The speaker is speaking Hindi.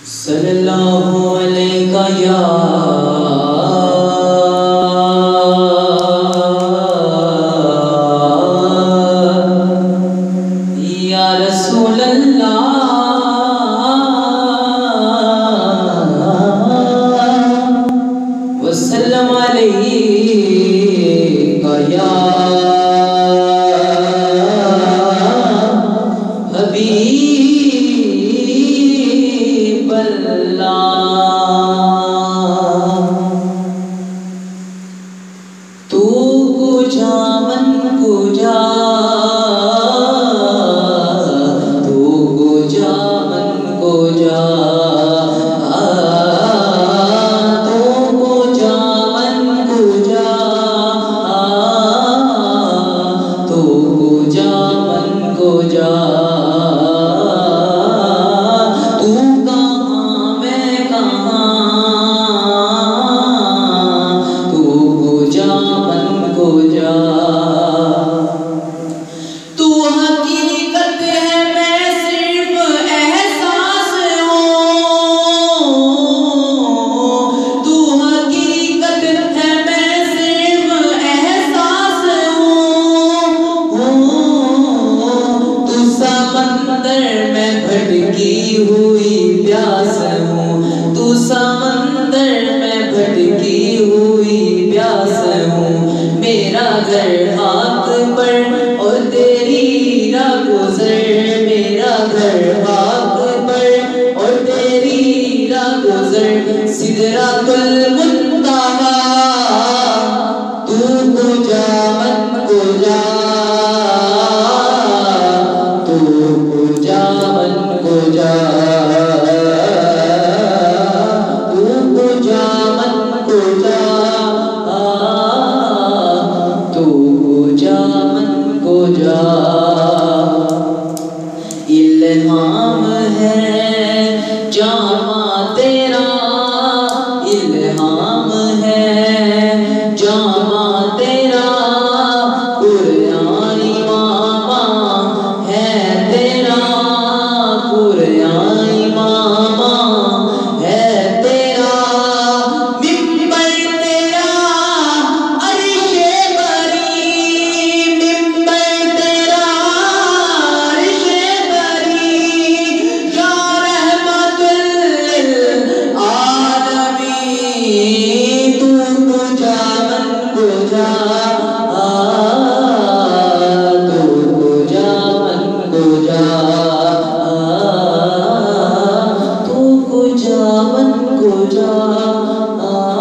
सल्लल्लाहु अलैहि या रसूल अल्लाह वसल्लम अलैका या हबीब अल्लाह। तू कुजा मन कुजा, तू कुजा मन कुजा, तू कुजा मन कुजा, तू कुजा मन कुजा। तू कहाँ मैं कहाँ, तू कुजा मन कुजा। तू हकीकत है मैं सिर्फ एहसास हूँ, तू हकीकत है मैं सिर्फ एहसास हूँ। तू समंदर में भटकी हुई प्यास हूँ, तू समंदर में भटकी हुई प्यास हूँ। मेरा घर हाथ पर और तेरी राह गुजर, मेरा घर हाथ पर और तेरी राह गुजर। सिदरातुल मुंतहा तू कुजा मन कुजा, तू कुजा मन कुजा, तू कुजा मन कुजा, तू कुजा मन कुजा। इल्हाम है जामा तेरा, इल्हाम है जामा तेरा। कुरान इमामा है तेरा, कुरान इमामा है तेरा। मिंबर तेरा अर्शे बरी, मिंबर तेरा अर्शे बरी। या रहमतुल लिल आलमीन, तू कुजा मन कुजा, तू कुजा मन कुजा, तू कुजा मन कुजा।